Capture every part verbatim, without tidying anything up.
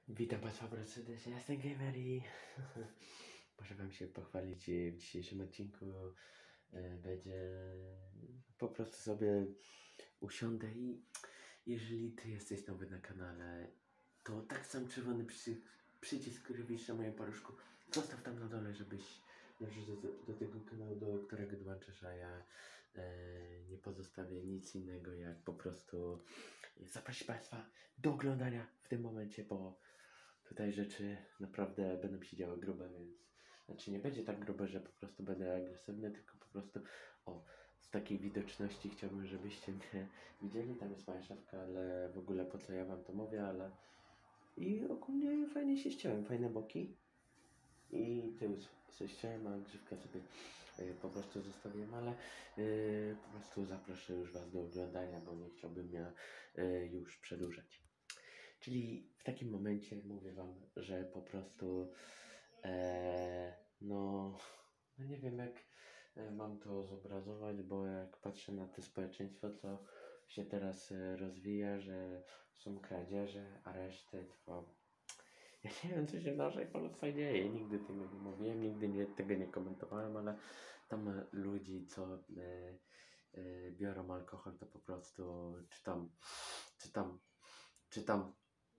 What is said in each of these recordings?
Witam Państwa bardzo serdecznie, ja jestem Gamer i muszę Wam się pochwalić. W dzisiejszym odcinku e, będzie po prostu sobie usiądę i jeżeli Ty jesteś nowy na kanale, to tak sam czerwony przy, przycisk, który widzisz na moim paluszku, zostaw tam na dole, żebyś należał do, do tego kanału, do którego dołączysz, a ja e, nie pozostawię nic innego jak po prostu zaprosić Państwa do oglądania w tym momencie, bo tutaj rzeczy naprawdę będą się działy grube, więc znaczy nie będzie tak grube, że po prostu będę agresywny, tylko po prostu o, z takiej widoczności chciałbym, żebyście mnie widzieli. Tam jest moja szafka, ale w ogóle po co ja wam to mówię, ale i ogólnie fajnie się ściąłem, fajne boki i tył sobie ściąłem, a grzywkę sobie y, po prostu zostawiłem, ale y, po prostu zaproszę już was do oglądania, bo nie chciałbym ja y, już przedłużać. Czyli w takim momencie mówię wam, że po prostu e, no, no nie wiem jak e, mam to zobrazować, bo jak patrzę na to społeczeństwo, co się teraz e, rozwija, że są kradzieże, areszty, to ja nie wiem, co się w naszej Polsce dzieje. Nigdy tego nie mówiłem, nigdy nie, tego nie komentowałem, ale tam e, ludzi, co e, e, biorą alkohol, to po prostu czytam, czytam, czytam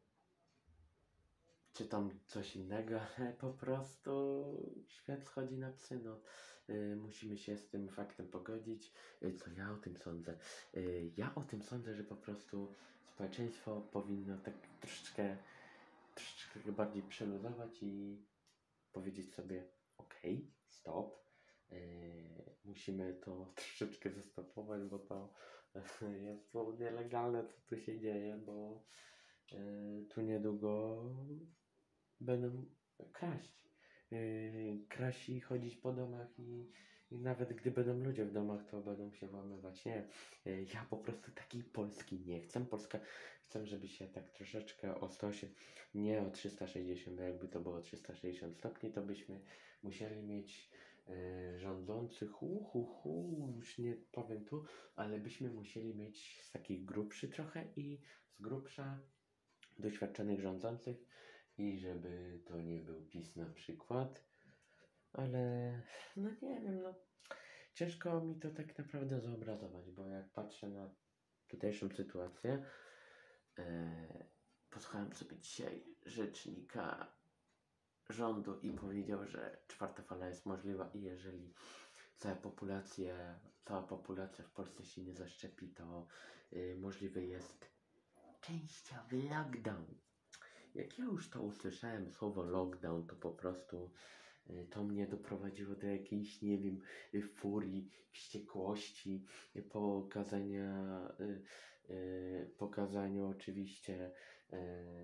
czy tam coś innego, ale po prostu świat schodzi na psy, no. Y, musimy się z tym faktem pogodzić. Y, co ja o tym sądzę? Y, ja o tym sądzę, że po prostu społeczeństwo powinno tak troszeczkę, troszeczkę bardziej przeluzować i powiedzieć sobie okej, stop. Y, musimy to troszeczkę zastopować, bo to jest to nielegalne, co tu się dzieje, bo y, tu niedługo będą kraść. Yy, kraść i chodzić po domach i, i nawet gdy będą ludzie w domach, to będą się włamywać. Nie, yy, ja po prostu takiej Polski nie chcę. Polska chcę, żeby się tak troszeczkę o sto osiem, nie o trzysta sześćdziesiąt, bo jakby to było trzysta sześćdziesiąt stopni, to byśmy musieli mieć yy, rządzących, hu, hu, hu, już nie powiem tu, ale byśmy musieli mieć z takich grubszy trochę i z grubsza doświadczonych rządzących, i żeby to nie był PiS na przykład, ale no nie wiem, no ciężko mi to tak naprawdę zobrazować, bo jak patrzę na tutejszą sytuację, e, posłuchałem sobie dzisiaj rzecznika rządu i powiedział, że czwarta fala jest możliwa i jeżeli cała populacja, cała populacja w Polsce się nie zaszczepi, to y, możliwy jest częściowy lockdown. Jak ja już to usłyszałem, słowo lockdown, to po prostu y, to mnie doprowadziło do jakiejś, nie wiem, y, furii, wściekłości, y, pokazania, y, y, pokazaniu oczywiście y,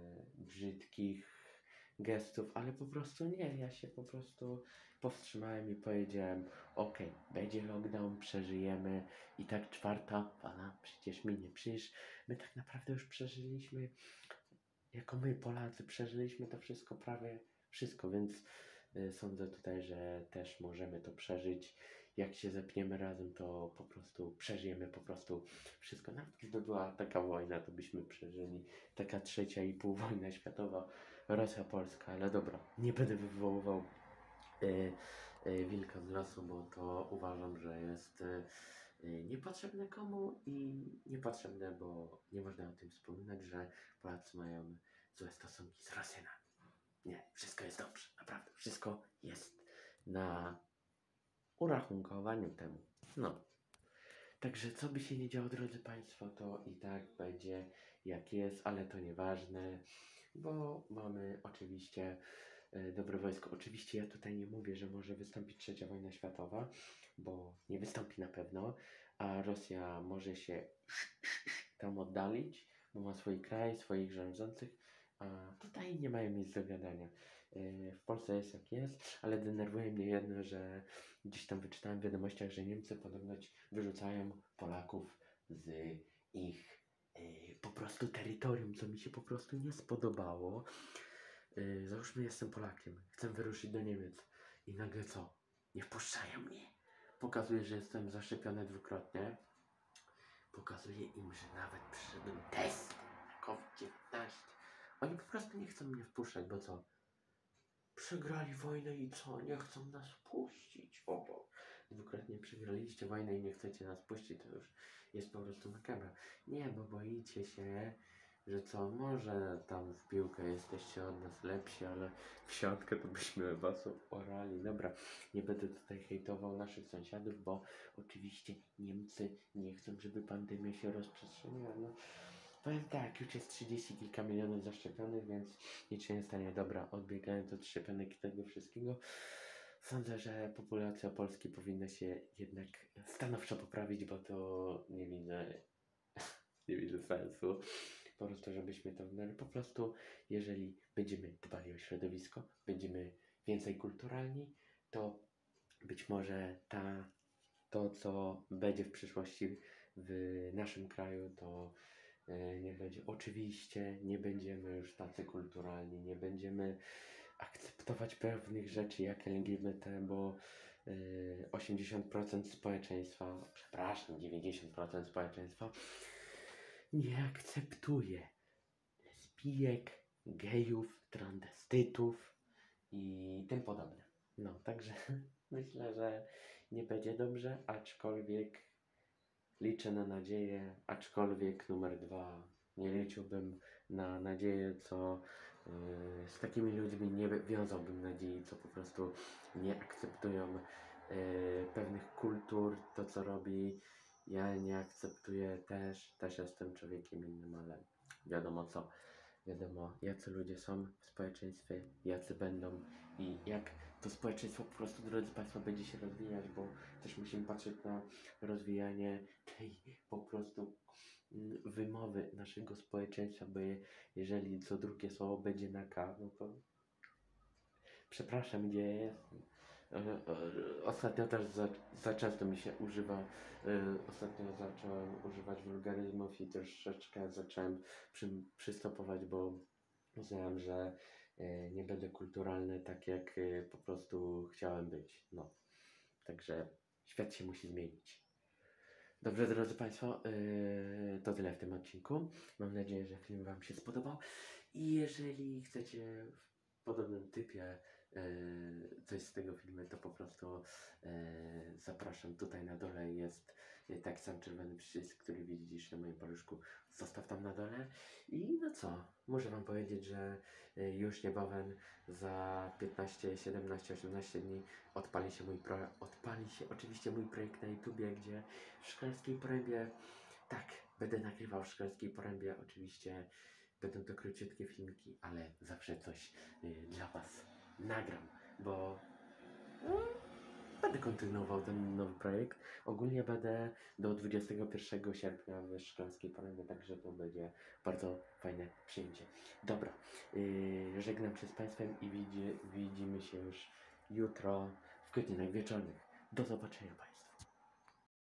brzydkich gestów, ale po prostu nie, ja się po prostu powstrzymałem i powiedziałem, okej, będzie lockdown, przeżyjemy i tak czwarta fala przecież minie, przecież my tak naprawdę już przeżyliśmy, jako my Polacy przeżyliśmy to wszystko, prawie wszystko, więc y, sądzę tutaj, że też możemy to przeżyć. Jak się zepniemy razem, to po prostu przeżyjemy po prostu wszystko. Nawet gdyby była taka wojna, to byśmy przeżyli. Taka trzecia i pół wojna światowa, Rosja-Polska, ale dobra, nie będę wywoływał y, y, wilka z lasu, bo to uważam, że jest y, y, niepotrzebne komu i niepotrzebne, bo nie można o tym wspominać, że Polacy mają złe stosunki z Rosjanami. Nie, wszystko jest dobrze, naprawdę. Wszystko jest na urachunkowaniu temu. No. Także co by się nie działo, drodzy Państwo, to i tak będzie jak jest, ale to nieważne, bo mamy oczywiście e, dobre wojsko. Oczywiście ja tutaj nie mówię, że może wystąpić trzecia wojna światowa, bo nie wystąpi na pewno, a Rosja może się tam oddalić, bo ma swój kraj, swoich rządzących, a tutaj nie mają nic do gadania. E, W Polsce jest jak jest, ale denerwuje mnie jedno, że gdzieś tam wyczytałem w wiadomościach, że Niemcy podobno wyrzucają Polaków z ich e, po prostu terytorium, co mi się po prostu nie spodobało. E, załóżmy, jestem Polakiem, chcę wyruszyć do Niemiec i nagle co? Nie wpuszczają mnie. Pokazuje, że jestem zaszczepiony dwukrotnie. Pokazuje im, że nawet przyszedłem test na COVID dziewiętnaście. Oni po prostu nie chcą mnie wpuszczać, bo co? Przegrali wojnę i co? Nie chcą nas puścić. O, bo dwukrotnie przegraliście wojnę i nie chcecie nas puścić, to już jest po prostu makabra. Nie, bo boicie się, że co? Może tam w piłkę jesteście od nas lepsi, ale w siatkę to byśmy was orali. Dobra, nie będę tutaj hejtował naszych sąsiadów, bo oczywiście Niemcy nie chcą, żeby pandemia się rozprzestrzeniła. No, powiem tak, już jest trzydzieści kilka milionów zaszczepionych, więc nic się nie stanie. Dobra, odbiegając od szczepionek i tego wszystkiego, sądzę, że populacja Polski powinna się jednak stanowczo poprawić, bo to nie widzę, nie widzę sensu. Po prostu, żebyśmy to wnęli. Po prostu, jeżeli będziemy dbali o środowisko, będziemy więcej kulturalni, to być może ta, to, co będzie w przyszłości w naszym kraju, to e, nie będzie. Oczywiście nie będziemy już tacy kulturalni, nie będziemy akceptować pewnych rzeczy jak L G B T, bo e, osiemdziesiąt procent społeczeństwa, przepraszam, dziewięćdziesiąt procent społeczeństwa nie akceptuje lesbijek, gejów, transwestytów i tym podobne. No, także myślę, że nie będzie dobrze, aczkolwiek liczę na nadzieję, aczkolwiek numer dwa, nie liczyłbym na nadzieję, co yy, z takimi ludźmi nie wiązałbym nadziei, co po prostu nie akceptują yy, pewnych kultur, to co robi. Ja nie akceptuję też, też jestem człowiekiem innym, ale wiadomo co, wiadomo jacy ludzie są w społeczeństwie, jacy będą i jak to społeczeństwo po prostu, drodzy Państwo, będzie się rozwijać, bo też musimy patrzeć na rozwijanie tej po prostu mm, wymowy naszego społeczeństwa, bo je, jeżeli co drugie słowo będzie na K, no to przepraszam, gdzie ja jestem. E, e, Ostatnio też za, za często mi się używa, e, ostatnio zacząłem używać wulgaryzmów i troszeczkę zacząłem przy, przystopować, bo uznałem, że e, nie będę kulturalny tak jak e, po prostu chciałem być. No, także świat się musi zmienić. Dobrze, drodzy Państwo, yy, to tyle w tym odcinku. Mam nadzieję, że film Wam się spodobał. I jeżeli chcecie w podobnym typie yy, coś z tego filmu, to po prostu yy, zapraszam. Tutaj na dole jest yy, taki sam czerwony przycisk, który widzisz na moim paluszku. Zostaw tam na dole. I no co? Muszę Wam powiedzieć, że yy, już niebawem za piętnaście, siedemnaście, osiemnaście dni odpali się mój pro, odpali się oczywiście mój projekt na YouTubie, gdzie w Szklarskiej Porębie, tak, będę nagrywał w Szklarskiej Porębie, oczywiście będą to króciutkie filmiki, ale zawsze coś y, dla Was nagram, bo no, będę kontynuował ten nowy projekt. Ogólnie będę do dwudziestego pierwszego sierpnia w Szklarskiej Porębie, także to będzie bardzo fajne przyjęcie. Dobra, yy, żegnam się z Państwem i widzi, widzimy się już jutro w godzinach wieczornych. Do zobaczenia Państwu.